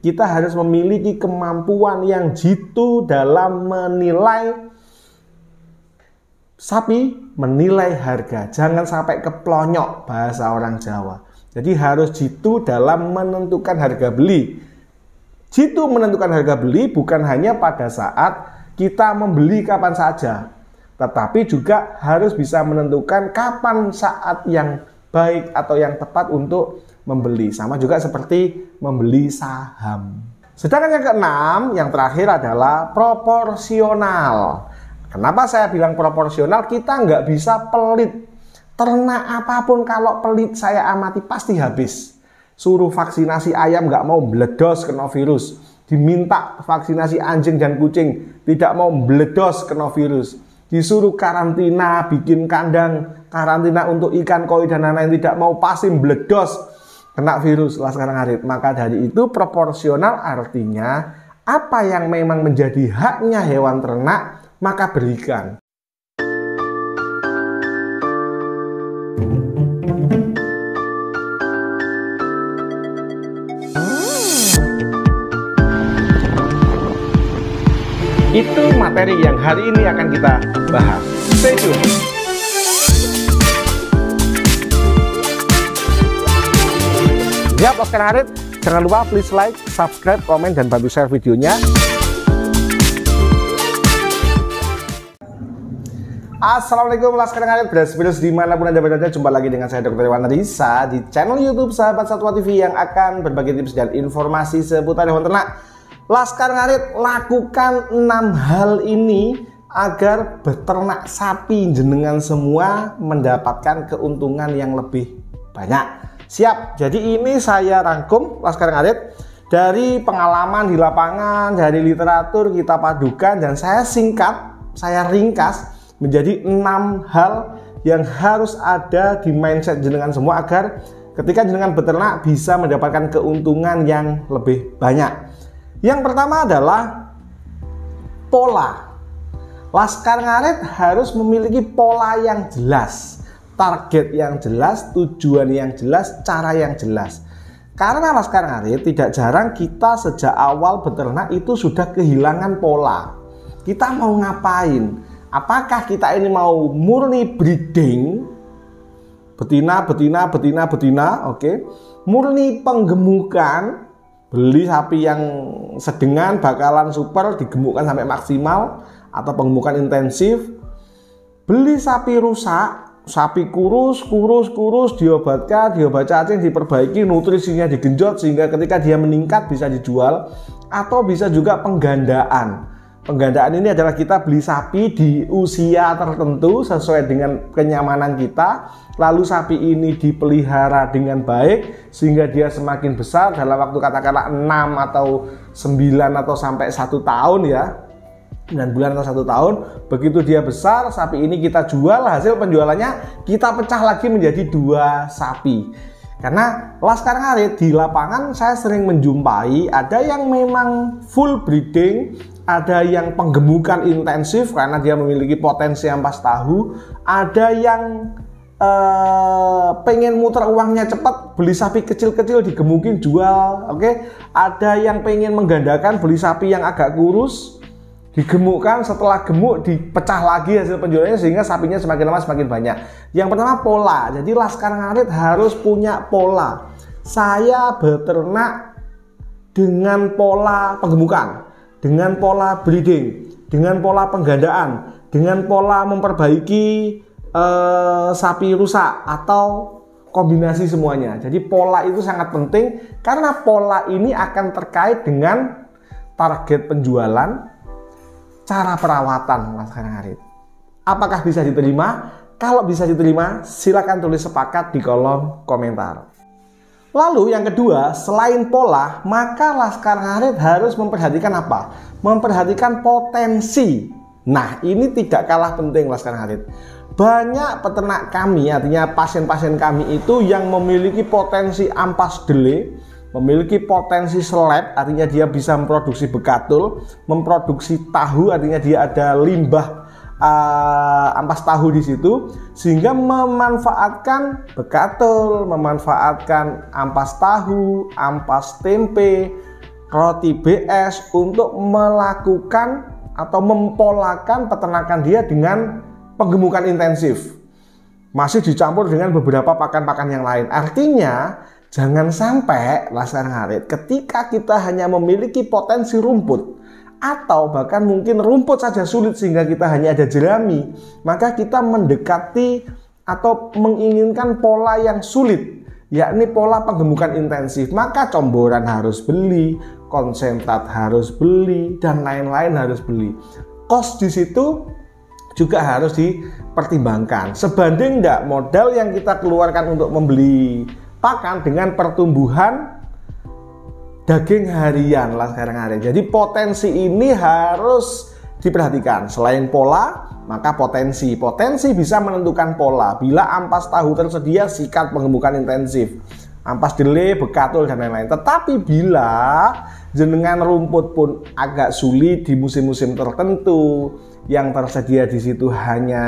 kita harus memiliki kemampuan yang jitu dalam menilai sapi, menilai harga. Jangan sampai keplonyok bahasa orang Jawa. Jadi harus jitu dalam menentukan harga beli. Jitu menentukan harga beli bukan hanya pada saat kita membeli kapan saja, tetapi juga harus bisa menentukan kapan saat yang baik atau yang tepat untuk membeli. Sama juga seperti membeli saham. Sedangkan yang keenam, yang terakhir adalah proporsional. Kenapa saya bilang proporsional? Kita nggak bisa pelit. Ternak apapun kalau pelit saya amati pasti habis. Suruh vaksinasi ayam nggak mau, meledos kena virus. Diminta vaksinasi anjing dan kucing, tidak mau, meledos kena virus. Disuruh karantina, bikin kandang karantina untuk ikan koi dan lain-lain, tidak mau, pasti meledos kena virus Laskar Ngarit. Maka dari itu proporsional artinya apa yang memang menjadi haknya hewan ternak maka berikan. Itu materi yang hari ini akan kita bahas. Stay tune. Siap Laskar Ngarit? Jangan lupa please like, subscribe, komen, dan bantu share videonya. Assalamualaikum Laskar Ngarit, beres-beres dimanapun Anda berada. Jumpa lagi dengan saya Dr. Iwan Risa di channel YouTube Sahabat Satwa TV yang akan berbagi tips dan informasi seputar hewan ternak. Laskar Ngarit, lakukan 6 hal ini agar beternak sapi jenengan semua mendapatkan keuntungan yang lebih banyak. Siap, jadi ini saya rangkum Laskar Ngarit dari pengalaman di lapangan, dari literatur kita padukan, dan saya singkat, saya ringkas menjadi 6 hal yang harus ada di mindset jenengan semua agar ketika jenengan beternak bisa mendapatkan keuntungan yang lebih banyak. Yang pertama adalah pola. Laskar Ngarit harus memiliki pola yang jelas, target yang jelas, tujuan yang jelas, cara yang jelas. Karena Laskar Ngarit tidak jarang kita sejak awal beternak itu sudah kehilangan pola. Kita mau ngapain? Apakah kita ini mau murni breeding, betina, oke? Murni penggemukan, beli sapi yang sedengan bakalan super digemukkan sampai maksimal, atau penggemukan intensif. Beli sapi rusak, sapi kurus, diobatkan, diobat cacing, diperbaiki, nutrisinya digenjot sehingga ketika dia meningkat bisa dijual. Atau bisa juga penggandaan. Penggandaan ini adalah kita beli sapi di usia tertentu sesuai dengan kenyamanan kita, lalu sapi ini dipelihara dengan baik sehingga dia semakin besar dalam waktu katakanlah 6 atau 9 atau sampai 1 tahun ya, 9 bulan atau 1 tahun. Begitu dia besar, sapi ini kita jual, hasil penjualannya kita pecah lagi menjadi 2 sapi. Karena Laskar Ngarit di lapangan saya sering menjumpai ada yang memang full breeding, ada yang penggemukan intensif karena dia memiliki potensi ampas tahu, ada yang pengen muter uangnya cepat, beli sapi kecil-kecil digemukin jual, oke? Ada yang pengen menggandakan, beli sapi yang agak kurus, digemukkan, setelah gemuk dipecah lagi hasil penjualannya sehingga sapinya semakin lama semakin banyak. Yang pertama pola. Jadi Laskar Ngarit harus punya pola. Saya beternak dengan pola penggemukan, dengan pola breeding, dengan pola penggandaan, dengan pola memperbaiki sapi rusak atau kombinasi semuanya. Jadi pola itu sangat penting karena pola ini akan terkait dengan target penjualan, cara perawatan Laskar Ngarit. Apakah bisa diterima? Kalau bisa diterima, silakan tulis sepakat di kolom komentar. Lalu yang kedua, selain pola, maka Laskar Ngarit harus memperhatikan apa? Memperhatikan potensi. Nah, ini tidak kalah penting Laskar Ngarit. Banyak peternak kami, artinya pasien-pasien kami itu yang memiliki potensi ampas dele, memiliki potensi seleb, artinya dia bisa memproduksi bekatul, memproduksi tahu, artinya dia ada limbah ampas tahu di situ, sehingga memanfaatkan bekatul, memanfaatkan ampas tahu, ampas tempe, roti BS untuk melakukan atau mempolakan peternakan dia dengan penggemukan intensif. Masih dicampur dengan beberapa pakan-pakan yang lain. Artinya, jangan sampai Laskar Ngarit ketika kita hanya memiliki potensi rumput atau bahkan mungkin rumput saja sulit sehingga kita hanya ada jerami, maka kita mendekati atau menginginkan pola yang sulit, yakni pola penggemukan intensif. Maka comboran harus beli, konsentrat harus beli, dan lain-lain harus beli. Kos di situ juga harus dipertimbangkan. Sebanding enggak modal yang kita keluarkan untuk membeli pakan dengan pertumbuhan daging harian Laskar Ngarit. Jadi potensi ini harus diperhatikan. Selain pola, maka potensi bisa menentukan pola. Bila ampas tahu tersedia, sikat penggemukan intensif, ampas dele, bekatul, dan lain-lain. Tetapi bila jenengan rumput pun agak sulit di musim-musim tertentu, yang tersedia di situ hanya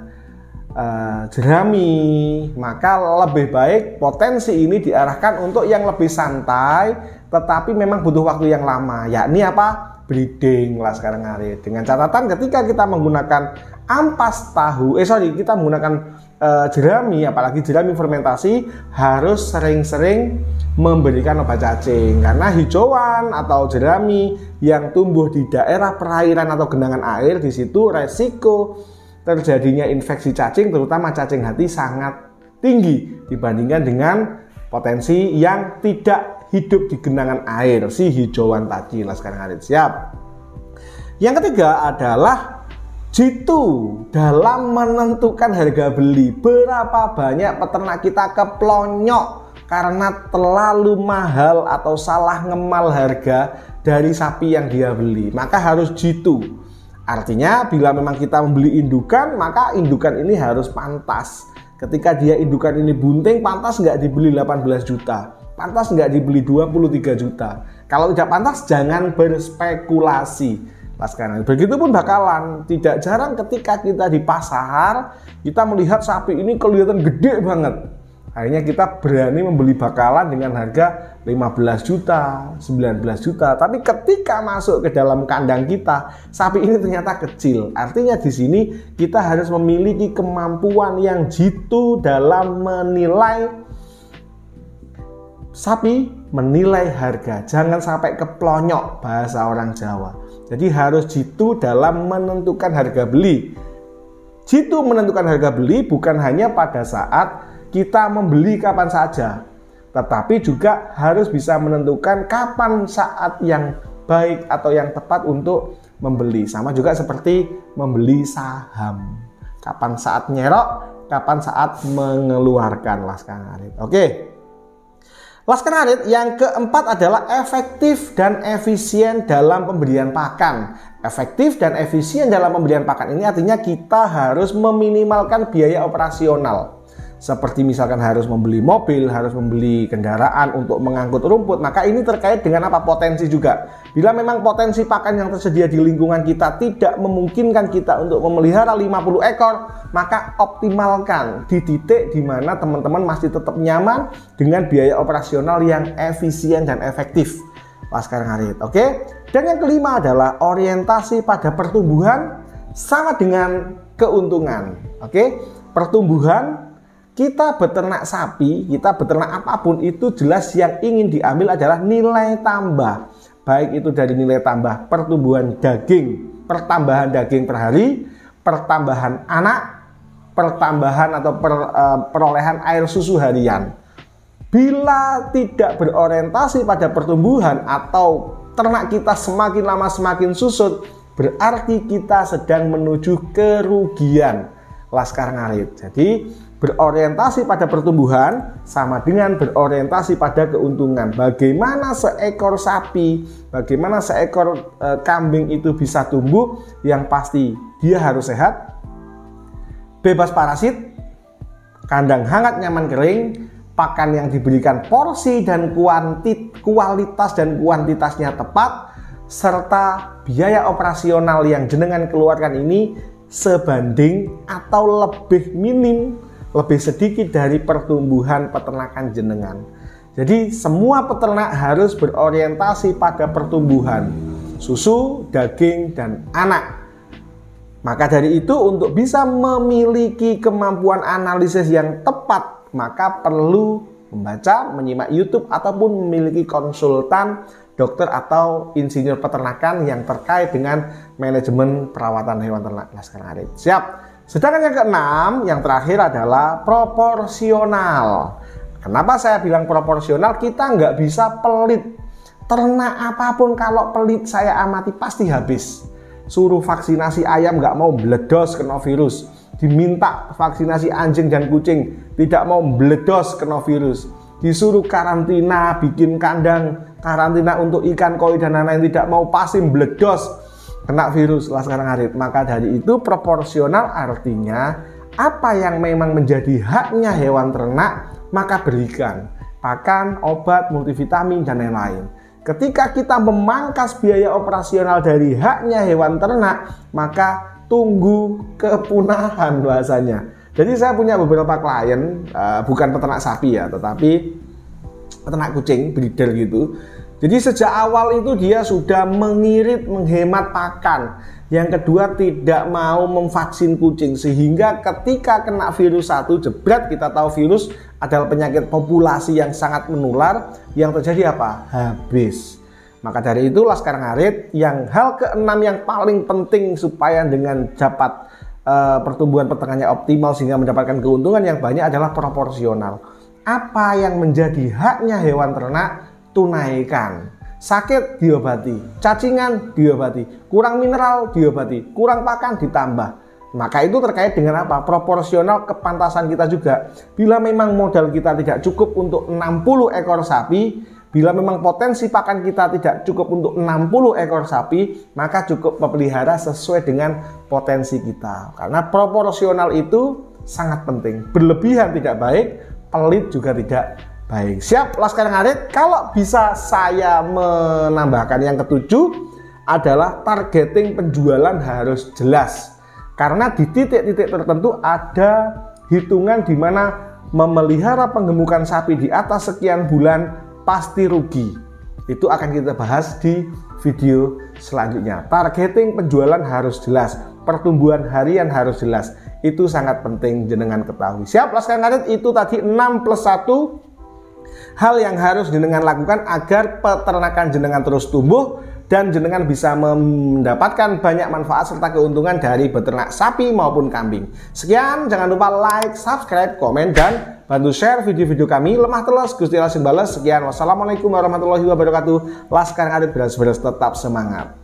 jerami, maka lebih baik potensi ini diarahkan untuk yang lebih santai, tetapi memang butuh waktu yang lama, yakni apa? Breeding Laskar Ngarit. Dengan catatan ketika kita menggunakan ampas tahu, kita menggunakan jerami, apalagi jerami fermentasi, harus sering-sering memberikan obat cacing, karena hijauan atau jerami yang tumbuh di daerah perairan atau genangan air, di situ resiko terjadinya infeksi cacing, terutama cacing hati, sangat tinggi dibandingkan dengan potensi yang tidak hidup di genangan air, si hijauan tadi Laskar Ngarit. Siap. Yang ketiga adalah jitu dalam menentukan harga beli. Berapa banyak peternak kita keplonyok karena terlalu mahal atau salah ngemal harga dari sapi yang dia beli, maka harus jitu. Artinya bila memang kita membeli indukan, maka indukan ini harus pantas. Ketika dia indukan ini bunting, pantas nggak dibeli 18 juta, pantas nggak dibeli 23 juta. Kalau tidak pantas, jangan berspekulasi. Begitupun bakalan, tidak jarang ketika kita di pasar, kita melihat sapi ini kelihatan gede banget. Akhirnya kita berani membeli bakalan dengan harga 15 juta, 19 juta. Tapi ketika masuk ke dalam kandang kita, sapi ini ternyata kecil. Artinya di sini kita harus memiliki kemampuan yang jitu dalam menilai sapi, menilai harga. Jangan sampai keplonyok, bahasa orang Jawa. Jadi harus jitu dalam menentukan harga beli. Jitu menentukan harga beli bukan hanya pada saat kita membeli kapan saja, tetapi juga harus bisa menentukan kapan saat yang baik atau yang tepat untuk membeli. Sama juga seperti membeli saham. Kapan saat nyerok, kapan saat mengeluarkan Laskar Ngarit. Oke. Laskar Ngarit yang keempat adalah efektif dan efisien dalam pemberian pakan. Efektif dan efisien dalam pemberian pakan ini artinya kita harus meminimalkan biaya operasional. Seperti misalkan harus membeli mobil, harus membeli kendaraan untuk mengangkut rumput, maka ini terkait dengan apa? Potensi juga. Bila memang potensi pakan yang tersedia di lingkungan kita tidak memungkinkan kita untuk memelihara 50 ekor, maka optimalkan di titik di mana teman-teman masih tetap nyaman dengan biaya operasional yang efisien dan efektif. Laskar Ngarit, oke? Dan yang kelima adalah orientasi pada pertumbuhan sama dengan keuntungan, oke? Pertumbuhan, kita beternak sapi, kita beternak apapun itu jelas yang ingin diambil adalah nilai tambah. Baik itu dari nilai tambah pertumbuhan daging, pertambahan daging per hari, pertambahan anak, pertambahan atau perolehan air susu harian. Bila tidak berorientasi pada pertumbuhan atau ternak kita semakin lama semakin susut, berarti kita sedang menuju kerugian. Laskar Ngarit. Jadi berorientasi pada pertumbuhan sama dengan berorientasi pada keuntungan. Bagaimana seekor sapi, bagaimana seekor kambing itu bisa tumbuh, yang pasti dia harus sehat, bebas parasit, kandang hangat nyaman kering, pakan yang diberikan porsi dan kualitas dan kuantitasnya tepat, serta biaya operasional yang jenengan keluarkan ini sebanding atau lebih minim, lebih sedikit dari pertumbuhan peternakan jenengan. Jadi semua peternak harus berorientasi pada pertumbuhan susu, daging, dan anak. Maka dari itu untuk bisa memiliki kemampuan analisis yang tepat, maka perlu membaca, menyimak YouTube, ataupun memiliki konsultan dokter atau insinyur peternakan yang terkait dengan manajemen perawatan hewan ternak Laskar Ngarit. Siap. Sedangkan yang keenam, yang terakhir adalah proporsional. Kenapa saya bilang proporsional? Kita nggak bisa pelit. Ternak apapun kalau pelit saya amati pasti habis. Suruh vaksinasi ayam nggak mau, meledos kena virus. Diminta vaksinasi anjing dan kucing, tidak mau, meledos kena virus. Disuruh karantina, bikin kandang karantina untuk ikan koi dan lain-lain, tidak mau, pasti meledos kena virus Laskar Ngarit. Maka dari itu proporsional artinya apa yang memang menjadi haknya hewan ternak maka berikan. Pakan, obat, multivitamin, dan lain-lain. Ketika kita memangkas biaya operasional dari haknya hewan ternak, maka tunggu kepunahan bahasanya. Jadi saya punya beberapa klien, bukan peternak sapi ya, tetapi peternak kucing, breeder gitu. Jadi sejak awal itu dia sudah mengirit, menghemat pakan. Yang kedua, tidak mau memvaksin kucing, sehingga ketika kena virus satu, jebret, kita tahu virus adalah penyakit populasi yang sangat menular. Yang terjadi apa? Habis. Maka dari itu Laskar Ngarit, yang hal keenam yang paling penting supaya dengan dapat pertumbuhan peternaknya optimal sehingga mendapatkan keuntungan yang banyak adalah proporsional. Apa yang menjadi haknya hewan ternak, tunaikan. Sakit diobati, cacingan diobati, kurang mineral diobati, kurang pakan ditambah. Maka itu terkait dengan apa? Proporsional kepantasan kita juga. Bila memang modal kita tidak cukup untuk 60 ekor sapi, bila memang potensi pakan kita tidak cukup untuk 60 ekor sapi, maka cukup memelihara sesuai dengan potensi kita. Karena proporsional itu sangat penting. Berlebihan tidak baik, pelit juga tidak baik. Siap Laskar Ngarit. Kalau bisa saya menambahkan yang ketujuh adalah targeting penjualan harus jelas. Karena di titik-titik tertentu ada hitungan di mana memelihara penggemukan sapi di atas sekian bulan pasti rugi. Itu akan kita bahas di video selanjutnya. Targeting penjualan harus jelas, pertumbuhan harian harus jelas. Itu sangat penting jenengan ketahui. Siap Laskar Ngarit, itu tadi 6+1 hal yang harus jenengan lakukan agar peternakan jenengan terus tumbuh dan jenengan bisa mendapatkan banyak manfaat serta keuntungan dari beternak sapi maupun kambing. Sekian, jangan lupa like, subscribe, komen, dan bantu share video-video kami. Lemah teles, Gusti Allah sing bales. Sekian, wassalamualaikum warahmatullahi wabarakatuh. Laskar Ngarit beras-beras tetap semangat.